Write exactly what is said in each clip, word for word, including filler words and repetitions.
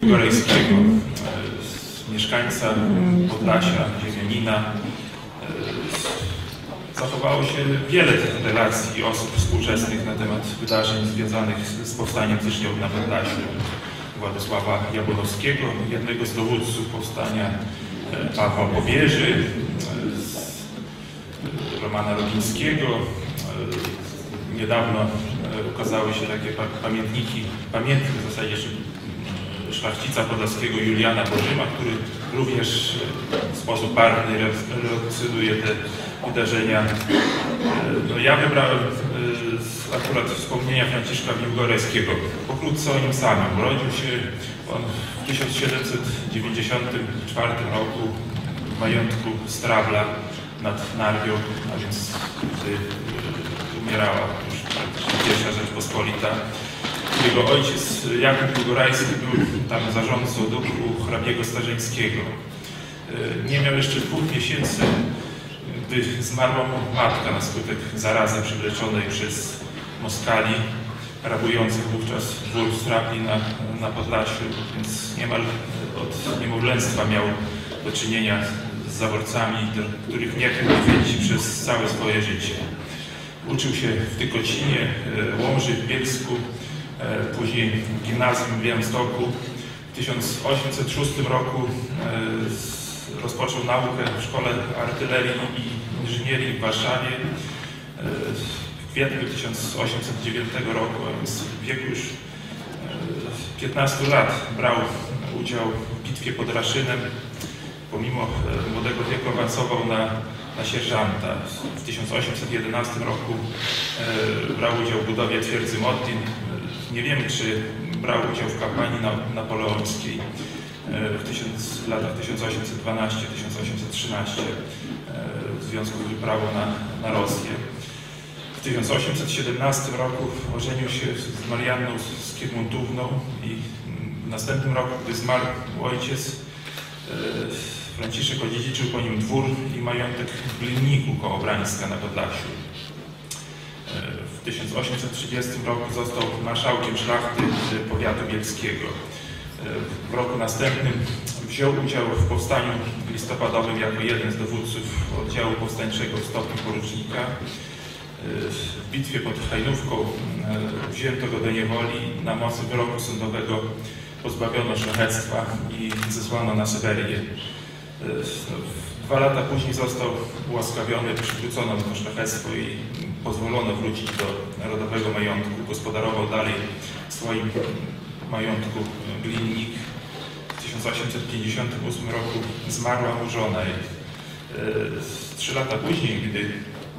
Jurajskiego, mieszkańca Podlasia, ziemianina. Zachowało się wiele tych relacji osób współczesnych na temat wydarzeń związanych z powstaniem styczniowym na Podlasiu. Władysława Jabłonowskiego, jednego z dowódców powstania, Pawła Powierzy, Romana Rogińskiego. Niedawno ukazały się takie pamiętniki, pamiętnik w zasadzie szlachcica podlaskiego Juliana Bożyma, który również w sposób barwny reprezentuje te wydarzenia. No, ja wybrałem akurat wspomnienia Franciszka Biłgorajskiego. Pokrótce o nim samym. Urodził się on w tysiąc siedemset dziewięćdziesiątym czwartym roku w majątku Strawla nad Narwią, a więc gdy umierała już praktycznie pierwsza Rzeczpospolita. Jego ojciec Jakub Biłgorajski był tam zarządcą dóbr hrabiego Starzyńskiego. Nie miał jeszcze dwóch miesięcy, gdy zmarła mu matka na skutek zarazy przywleczonej przez Moskali, rabujących wówczas dwór Strawli na, na Podlasiu, więc niemal od niemowlęctwa miał do czynienia z zaborcami, do których nie mógł wiedzieć przez całe swoje życie. Uczył się w Tykocinie, Łomży, w Bielsku, później w gimnazjum w Białymstoku. W tysiąc osiemset szóstym roku rozpoczął naukę w Szkole Artylerii i Inżynierii w Warszawie. W kwietniu tysiąc osiemset dziewiątego roku, a więc w wieku już piętnastu lat, brał udział w bitwie pod Raszynem. Pomimo młodego wieku awansował na, na sierżanta. W tysiąc osiemset jedenastym roku brał udział w budowie twierdzy Mottin. Nie wiemy, czy brał udział w kampanii napoleońskiej w tysiąc, latach tysiąc osiemset dwunastym do tysiąc osiemset trzynastego w związku z wyprawą na, na Rosję. W tysiąc osiemset siedemnastym roku ożenił się z Marianną Skiermontówną i w następnym roku, gdy zmarł ojciec, Franciszek odziedziczył po nim dwór i majątek w Gliniku koło Brańska na Podlasiu. W tysiąc osiemset trzydziestym roku został marszałkiem szlachty powiatu bielskiego. W roku następnym wziął udział w powstaniu listopadowym jako jeden z dowódców oddziału powstańczego w stopniu porucznika. W bitwie pod Hajnówką wzięto go do niewoli. Na mocy wyroku sądowego pozbawiono szlachectwa i zesłano na Syberię. Dwa lata później został ułaskawiony, przywrócono mu szlachectwo i pozwolono wrócić do narodowego majątku. Gospodarował dalej w swoim majątku Glinnik. W tysiąc osiemset pięćdziesiątym ósmym roku zmarła mu żona. Trzy lata później, gdy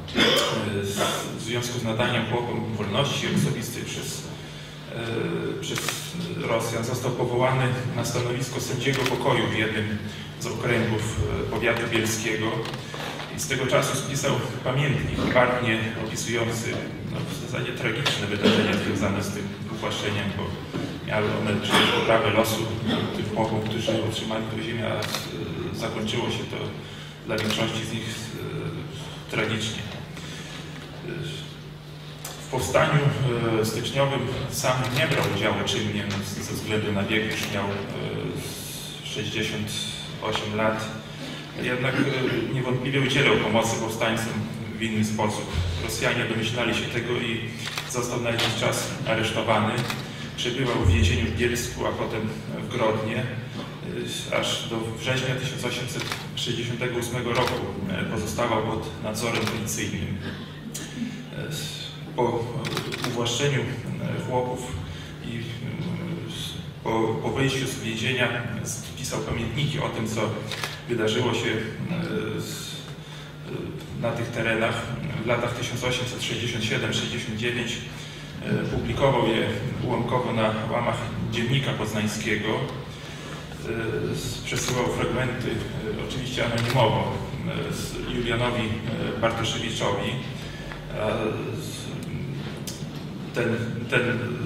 w związku z nadaniem chłopom wolności osobistej przez, przez Rosjan został powołany na stanowisko sędziego pokoju w jednym z okręgów powiatu bielskiego i z tego czasu spisał pamiętnik barwnie opisujący no, w zasadzie tragiczne wydarzenia związane z tym uwłaszczeniem, bo miały one przecież poprawę losu tych chłopów, którzy otrzymali tę ziemię, a zakończyło się to dla większości z nich tragicznie. W powstaniu styczniowym sam nie brał udziału czynnie, ze względu na wiek, już miał sześćdziesiąt osiem lat. Jednak niewątpliwie udzielał pomocy powstańcom w inny sposób. Rosjanie domyślali się tego i został na jakiś czas aresztowany. Przebywał w więzieniu w Bielsku, a potem w Grodnie, aż do września tysiąc osiemset sześćdziesiątego ósmego roku pozostawał pod nadzorem policyjnym. Po uwłaszczeniu chłopów i po, po wyjściu z więzienia pisał pamiętniki o tym, co wydarzyło się na tych terenach. W latach tysiąc osiemset sześćdziesiątym siódmym do sześćdziesiątego dziewiątego publikował je ułamkowo na łamach Dziennika Poznańskiego. Przesyłał fragmenty, oczywiście anonimowo, Julianowi Bartoszewiczowi. Ten, ten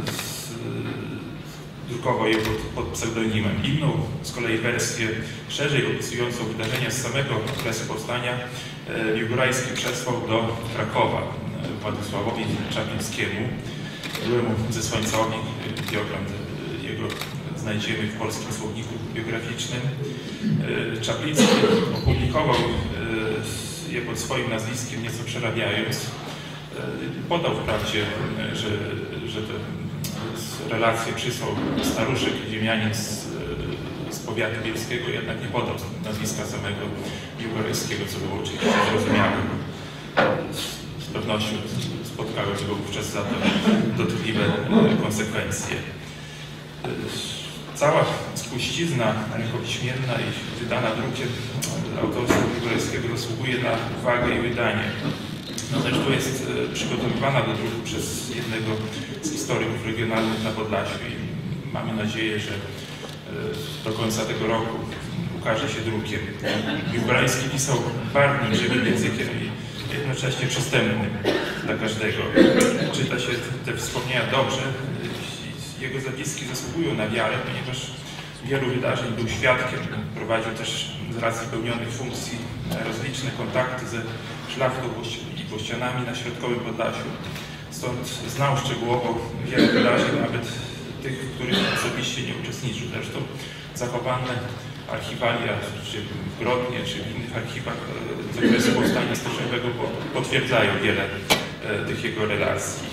drukował je pod, pod pseudonimem. Inną z kolei wersję, szerzej opisującą wydarzenia z samego okresu powstania, Biłgorajski przesłał do Krakowa Władysławowi Czaplińskiemu, byłemu zesłańcowi. Dioklant jego znajdziemy w Polskim Słowniku Biograficznym. Czaplicki opublikował je pod swoim nazwiskiem, nieco przerabiając. Podał wprawdzie, że, że te relacje przysłał staruszek i ziemianin z, z powiatu bielskiego, jednak nie podał nazwiska samego Biłgorajskiego, co było oczywiście zrozumiałe. Z pewnością spotkały go wówczas za to dotkliwe konsekwencje. Cała spuścizna rękopiśmienna i wydana drukiem autorstwa Biłgorajskiego zasługuje na uwagę i wydanie. No, zresztą jest przygotowywana do druku przez jednego z historyków regionalnych na Podlasiu i mamy nadzieję, że do końca tego roku ukaże się drukiem. Biłgorajski pisał barwnym, żywym językiem i jednocześnie przystępnym dla każdego. Czyta się te wspomnienia dobrze. Jego zapiski zasługują na wiarę, ponieważ wielu wydarzeń był świadkiem. Prowadził też z racji pełnionych funkcji rozliczne kontakty ze szlachtą i włościanami na środkowym Podlasiu. Stąd znał szczegółowo wiele wydarzeń, nawet tych, w których osobiście nie uczestniczył. Zresztą zachowane archiwalia, czy w Grodnie, czy w innych archiwach z okresu powstania styczniowego potwierdzają wiele tych jego relacji.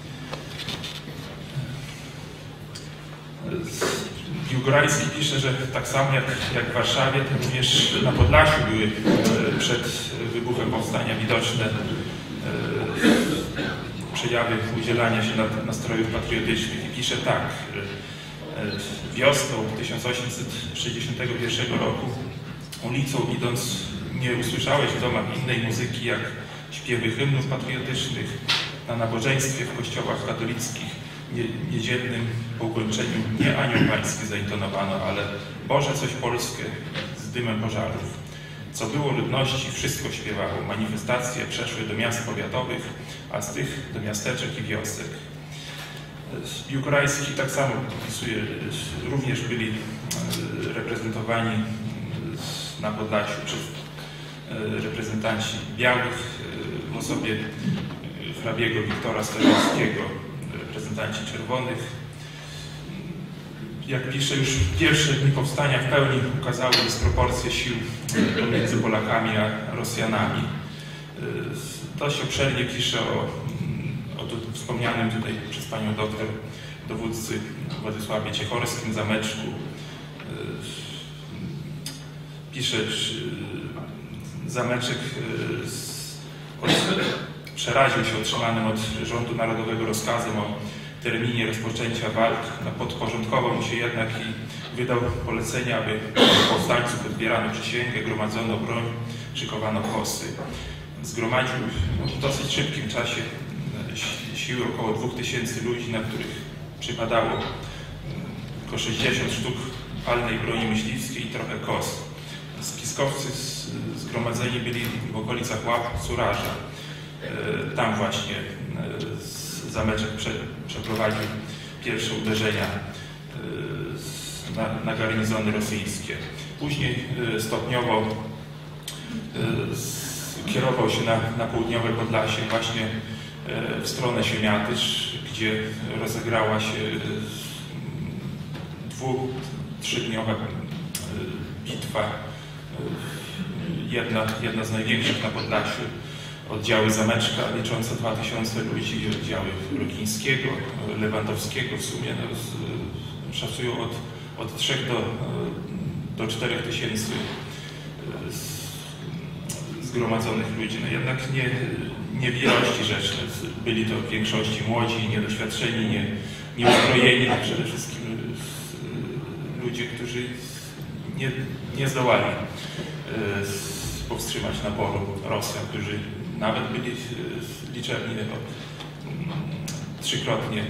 Biłgorajski pisze, że tak samo jak, jak w Warszawie, to również na Podlasiu były przed wybuchem powstania widoczne przejawy udzielania się nastrojów patriotycznych. I pisze tak: wiosną tysiąc osiemset sześćdziesiątego pierwszego roku ulicą idąc nie usłyszałeś w domach innej muzyki jak śpiewy hymnów patriotycznych. Na nabożeństwie w kościołach katolickich niedzielnym po ukończeniu nie Anioł Pański zaintonowano, ale Boże coś Polskie z dymem pożarów. Co było ludności, wszystko śpiewało. Manifestacje przeszły do miast powiatowych, a z tych do miasteczek i wiosek. Biłgorajski tak samo opisuje, również byli reprezentowani na Podlasiu przez reprezentanci białych w osobie hrabiego Wiktora Starzyńskiego, reprezentanci czerwonych. Jak pisze, już pierwsze dni powstania w pełni ukazały dysproporcje sił pomiędzy Polakami a Rosjanami. Dość obszernie pisze o, o tu wspomnianym tutaj przez panią doktor dowódcy Władysławie Ciechorskim zameczku. Pisze, że zameczek od, przeraził się otrzymanym od rządu narodowego rozkazem o terminie rozpoczęcia walk. No, podporządkował mu się jednak i wydał polecenie, aby powstańców odbierano przysięgę, gromadzono broń, szykowano kosy. Zgromadził w dosyć szybkim czasie siły około dwóch tysięcy ludzi, na których przypadało około sześćdziesiąt sztuk palnej broni myśliwskiej i trochę kos. Spiskowcy zgromadzeni byli w okolicach Łap Suraża. Tam właśnie zameczek prze, przeprowadził pierwsze uderzenia na, na garnizony rosyjskie. Później stopniowo kierował się na, na południowe Podlasie, właśnie w stronę Siemiatycz, gdzie rozegrała się dwu-, trzydniowa bitwa, jedna, jedna z największych na Podlasiu. Oddziały zameczka liczące dwa tysiące ludzi, oddziały Rukińskiego, Lewandowskiego w sumie no, z, szacują od, od trzech do, do czterech tysięcy zgromadzonych ludzi. No jednak nie, nie w ilości rzeczy. Byli to w większości młodzi, niedoświadczeni, nie, nieuzbrojeni, a przede wszystkim ludzie, którzy nie, nie zdołali powstrzymać naporu Rosjan, którzy nawet byli liczebni trzykrotnie,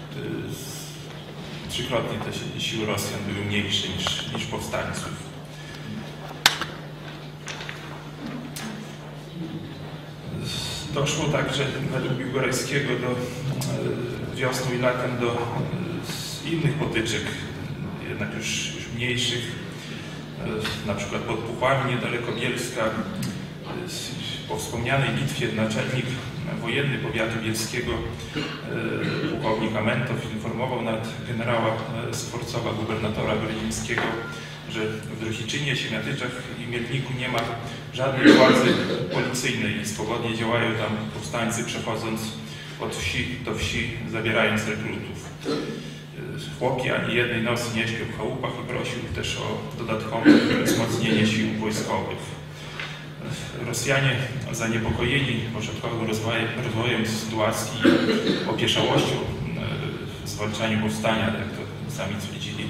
trzykrotnie te siły Rosjan były mniejsze niż, niż powstańców. Doszło także według Biłgorajskiego do wiosną i latem do innych potyczek, jednak już, już mniejszych, na przykład pod Puchłami, niedaleko Bielska. Po wspomnianej bitwie naczelnik wojenny powiatu bielskiego, pułkownik Amentow, informował poinformował nawet generała Sforcowa, gubernatora grodzińskiego, że w Drosiczynie, Siemiatyczach i Mielniku nie ma żadnej władzy policyjnej i swobodnie działają tam powstańcy, przechodząc od wsi do wsi, zabierając rekrutów. Chłopi ani jednej nocy nie śpią w chałupach i prosił też o dodatkowe wzmocnienie sił wojskowych. Rosjanie, zaniepokojeni początkowym rozwojem sytuacji i opieszałością w zwalczaniu powstania, jak to sami twierdzili,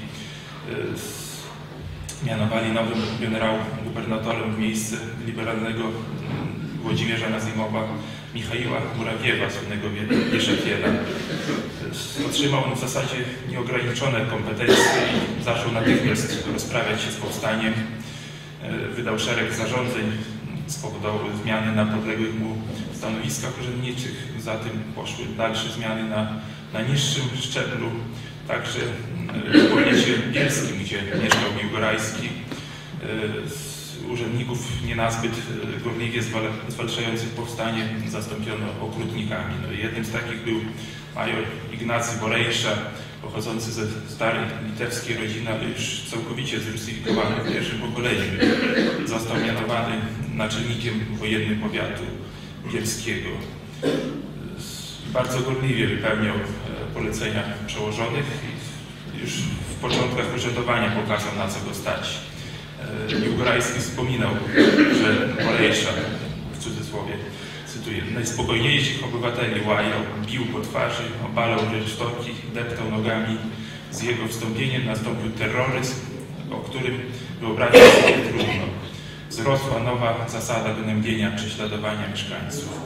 mianowali nowym generał gubernatorem w miejsce liberalnego Włodzimierza Nazimowa Michaiła Murawiewa, słynnego wieszakiela. Otrzymał on w zasadzie nieograniczone kompetencje i zaczął natychmiast rozprawiać się z powstaniem. Wydał szereg zarządzeń, spowodował zmiany na podległych mu stanowiskach urzędniczych. Za tym poszły dalsze zmiany na, na niższym szczeblu, także w powiecie bielskim, gdzie mieszkał Biłgorajski. Urzędników nie nazbyt gorliwie zwalczających powstanie zastąpiono okrutnikami. No, jednym z takich był major Ignacy Borejsza, pochodzący ze starej litewskiej rodziny, ale już całkowicie zrusyfikowany w pierwszym pokoleniu. Został mianowany naczelnikiem wojennym powiatu bielskiego. Bardzo gorliwie wypełniał polecenia przełożonych i już w początkach urzędowania pokazał, na co go stać. Biłgorajski wspominał, że Borejsza, w cudzysłowie, cytuję, najspokojniejszych obywateli łajał, bił po twarzy, obalał rynsztoki, deptał nogami. Z jego wstąpieniem nastąpił terroryzm, o którym wyobrazić sobie trudno. Wzrosła nowa zasada gnębienia, prześladowania mieszkańców.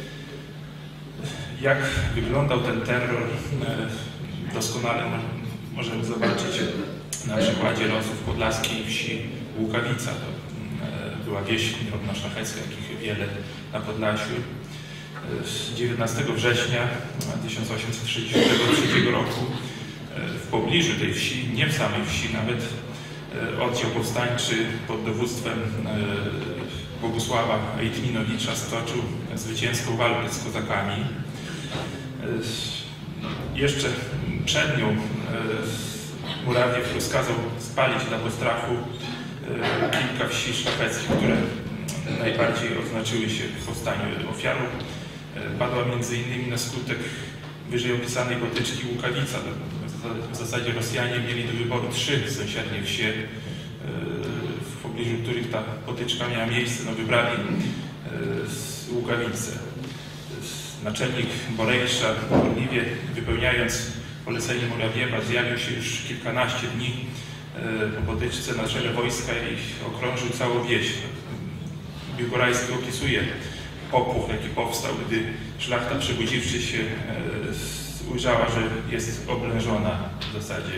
Jak wyglądał ten terror, doskonale możemy zobaczyć na przykładzie losów podlaskiej wsi Łukawica. To była wieś drobnoszlachecka, jakich wiele na Podlasiu. dziewiętnastego września tysiąc osiemset sześćdziesiątego trzeciego roku w pobliżu tej wsi, nie w samej wsi nawet, oddział powstańczy pod dowództwem Bogusława Ejtminowicza stoczył zwycięską walkę z kozakami. Jeszcze przed nią Murawiew rozkazał spalić dla postrachu kilka wsi szlacheckich, które najbardziej odznaczyły się w powstaniu. Ofiarą padła między innymi na skutek wyżej opisanej potyczki Łukawica. W zasadzie Rosjanie mieli do wyboru trzy sąsiednie wsie, w pobliżu których ta potyczka miała miejsce. No, wybrali Łukawicę. Naczelnik Borejsza, gorliwie wypełniając polecenie Murawiewa, zjawił się już kilkanaście dni po potyczce na czele wojska i okrążył całą wieś. Biłgorajski opisuje popłoch, jaki powstał, gdy szlachta, przebudziwszy się, ujrzała, że jest oblężona w zasadzie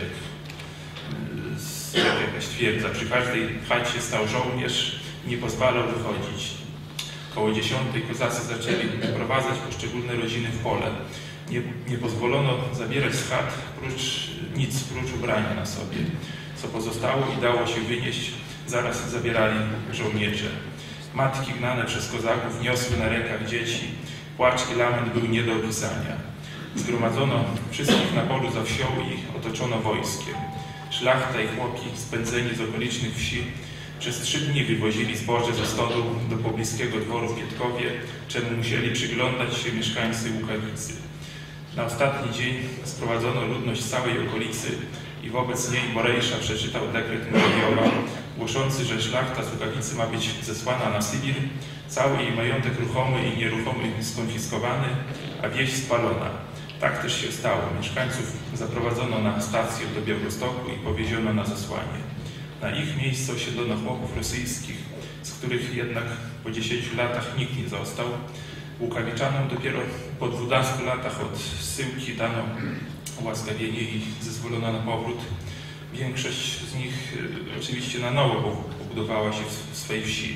jak jakaś twierdza. Przy każdej chacie stał żołnierz, nie pozwalał wychodzić. Koło dziesiątej kozacy zaczęli prowadzać poszczególne rodziny w pole. Nie, nie pozwolono zabierać z chat prócz, nic prócz ubrania na sobie. Co pozostało i dało się wynieść, zaraz zabierali żołnierze. Matki gnane przez kozaków niosły na rękach dzieci. Płacz i lament był nie do opisania. Zgromadzono wszystkich na polu za wsią i otoczono wojskiem. Szlachta i chłopi spędzeni z okolicznych wsi przez trzy dni wywozili zboże ze stodu do pobliskiego dworu w Pietkowie, czemu musieli przyglądać się mieszkańcy Łukawicy. Na ostatni dzień sprowadzono ludność z całej okolicy i wobec niej Borejsza przeczytał dekret Murawiowa, głoszący, że szlachta z Łukawicy ma być zesłana na Sybir, cały jej majątek ruchomy i nieruchomy skonfiskowany, a wieś spalona. Tak też się stało. Mieszkańców zaprowadzono na stację do Białegostoku i powieziono na zesłanie. Na ich miejsce osiedlono chłopów rosyjskich, z których jednak po dziesięciu latach nikt nie został. Łukawiczanom dopiero po dwunastu latach od zsyłki dano ułaskawienie i zezwolono na powrót. Większość z nich oczywiście na nowo pobudowała się w swej wsi.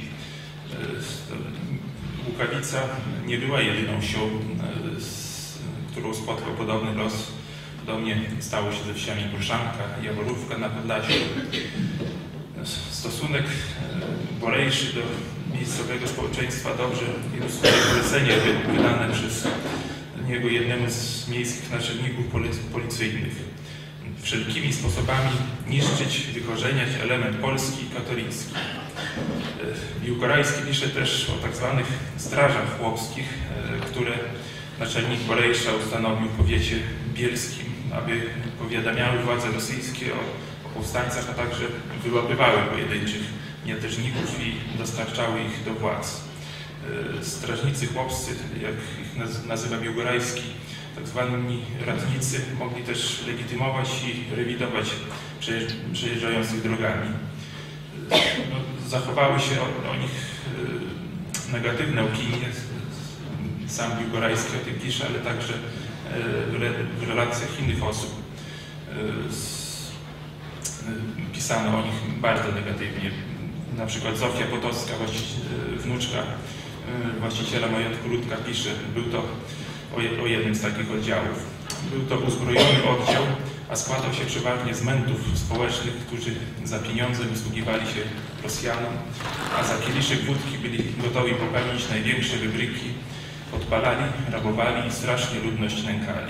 Łukawica nie była jedyną wsią, którą spotkał podobny los. Podobnie stało się ze wsiami Bruszanka, Jaworówka na Podlasiu. Stosunek Borejszy do miejscowego społeczeństwa dobrze ilustruje polecenie wydane przez niego jednemu z miejskich naczelników policji rewolucyjnych. Wszelkimi sposobami niszczyć, wykorzeniać element polski i katolicki. Biłgorajski pisze też o tak zwanych strażach chłopskich, które naczelnik Borejsza ustanowił w powiecie bielskim, aby powiadamiały władze rosyjskie o, o powstańcach, a także wyłapywały pojedynczych mятежników i dostarczały ich do władz. Strażnicy chłopscy, jak ich nazywa Biłgorajski, tak zwani ratnicy, mogli też legitymować i rewidować przejeżdżających drogami. No, zachowały się o, o nich negatywne opinie. Sam Biłgorajski o tym pisze, ale także w relacjach innych osób pisano o nich bardzo negatywnie. Na przykład Zofia Potocka, wnuczka właściciela majątku Ludka, pisze, był to o jednym z takich oddziałów. Był to uzbrojony oddział, a składał się przeważnie z mętów społecznych, którzy za pieniądze wysługiwali się Rosjanom, a za kieliszek wódki byli gotowi popełnić największe wybryki, odpalali, rabowali i strasznie ludność nękali.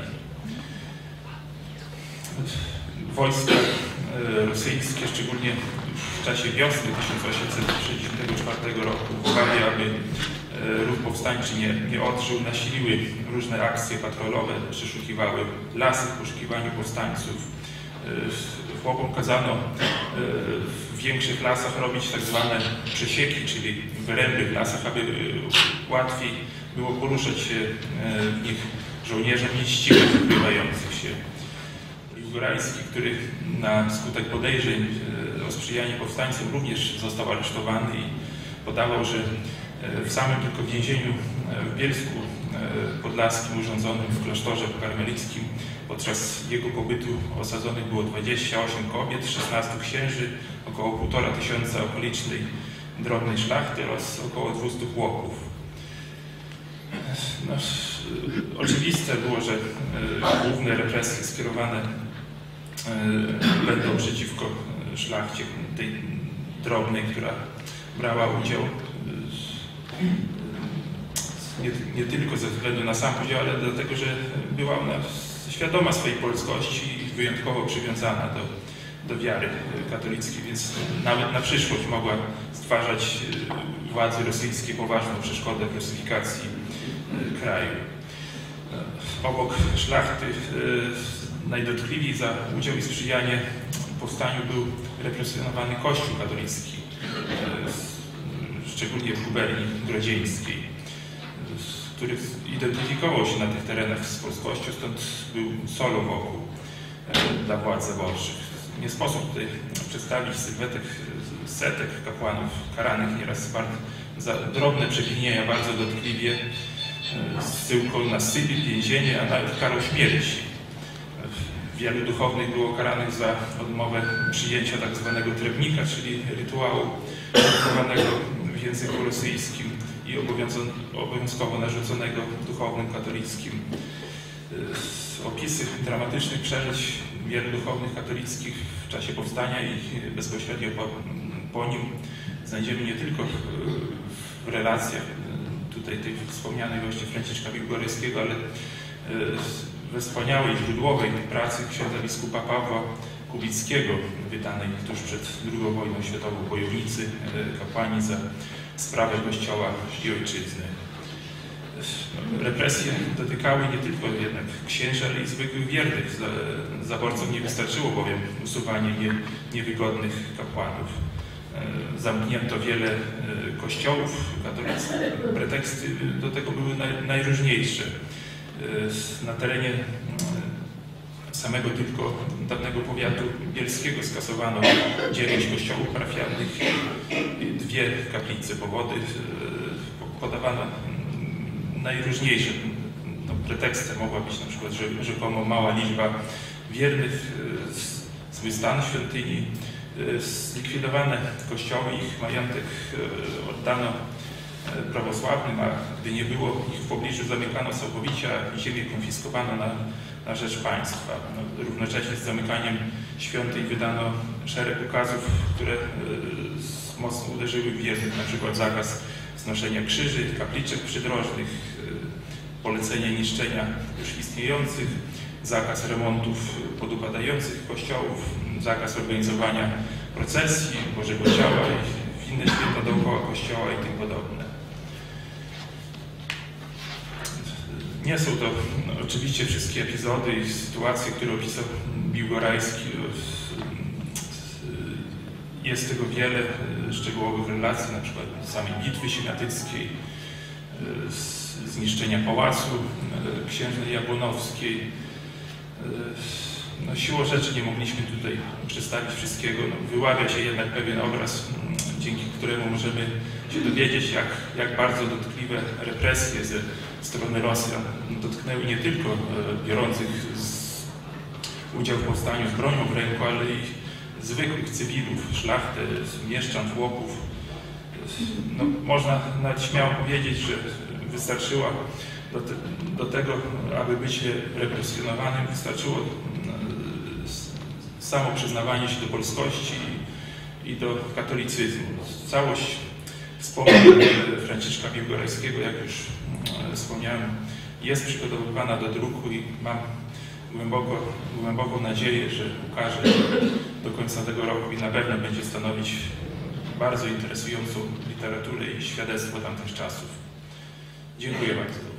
Wojska rosyjskie, szczególnie w czasie wiosny tysiąc osiemset sześćdziesiątego czwartego roku, w obawie, aby ruch powstańczy nie, nie odżył, nasiliły różne akcje patrolowe, przeszukiwały lasy w poszukiwaniu powstańców. Chłopom kazano w większych lasach robić tak zwane przesieki, czyli wyręby w lasach, aby łatwiej było poruszać się w nich żołnierzom i ścigać odbywających się. Biłgorajski, który na skutek podejrzeń o sprzyjanie powstańcom również został aresztowany i podawał, że w samym tylko więzieniu w Bielsku Podlaskim urządzonym w klasztorze karmelickim podczas jego pobytu osadzonych było dwadzieścia osiem kobiet, szesnastu księży, około półtora tysiąca okolicznej drobnej szlachty oraz około dwustu chłopów. No, oczywiste było, że główne represje skierowane będą przeciwko szlachcie tej drobnej, która brała udział nie, nie tylko ze względu na sam udział, ale dlatego, że była ona świadoma swojej polskości i wyjątkowo przywiązana do, do wiary katolickiej, więc nawet na przyszłość mogła stwarzać władzy rosyjskie poważną przeszkodę w rusyfikacji kraju. Obok szlachty najdotkliwiej za udział i sprzyjanie powstaniu był represjonowany Kościół katolicki, szczególnie w guberni grodzieńskiej, który identyfikował się na tych terenach z polskością, stąd był solą wokół dla władz zaborczych. Nie sposób tutaj przedstawić sylwetek setek kapłanów karanych nieraz za drobne przewinienia, bardzo dotkliwie, zsyłką na Sybir, więzienie, a nawet karą śmierci. Wielu duchownych było karanych za odmowę przyjęcia tak zwanego trewnika, czyli rytuału odbywanego w języku rosyjskim i obowiązkowo narzuconego duchownym katolickim. Opisy dramatycznych przeżyć wielu duchownych katolickich w czasie powstania i bezpośrednio po, po nim znajdziemy nie tylko w relacjach tutaj tej wspomnianej właśnie Franciszka Biłgorajskiego, ale we wspaniałej źródłowej pracy księdza biskupa Pawła Kubickiego, wydanej tuż przed drugą wojną światową, bojownicy, kapłani za sprawę Kościoła i Ojczyzny. Represje dotykały nie tylko jednak księży, ale i zwykłych wiernych. Zaborcom nie wystarczyło bowiem usuwanie nie, niewygodnych kapłanów. Zamknięto wiele kościołów katolickich. Preteksty do tego były naj, najróżniejsze. Na terenie samego tylko dawnego powiatu bielskiego skasowano dziewięć kościołów parafialnych i dwie kaplice. Powody podawano najróżniejsze. No, pretekstem mogła być na przykład, że rzekomo mała liczba wiernych, zły stan świątyni, zlikwidowane kościoły, ich majątek oddano prawosławnym, a gdy nie było ich w pobliżu, zamykano całkowicie, a ziemię konfiskowano na, na rzecz państwa. No, równocześnie z zamykaniem świątyń wydano szereg ukazów, które y, mocno uderzyły w wiernych, na przykład zakaz znoszenia krzyży, kapliczek przydrożnych, y, polecenie niszczenia już istniejących, zakaz remontów podupadających kościołów, zakaz organizowania procesji Bożego Ciała i inne święta dookoła kościoła i tym podobne. Nie są to no, oczywiście wszystkie epizody i sytuacje, które opisał Biłgorajski. Jest tego wiele szczegółowych relacji, na przykład samej bitwy siemiatyckiej, zniszczenia pałacu księżnej Jabłonowskiej. No, siłą rzeczy nie mogliśmy tutaj przedstawić wszystkiego. No, wyławia się jednak pewien obraz, dzięki któremu możemy się dowiedzieć, jak, jak bardzo dotkliwe represje ze strony Rosjan dotknęły nie tylko biorących udział w powstaniu z bronią w ręku, ale i zwykłych cywilów, szlachtę, mieszczan, chłopów. No, można nawet śmiało powiedzieć, że wystarczyło do, te, do tego, aby być represjonowanym, wystarczyło samo przyznawanie się do polskości i, i do katolicyzmu. Całość wspomnień Franciszka Biłgorajskiego, jak już wspomniałem, jest przygotowywana do druku i mam głęboko, głęboką nadzieję, że ukaże do końca tego roku i na pewno będzie stanowić bardzo interesującą literaturę i świadectwo tamtych czasów. Dziękuję bardzo.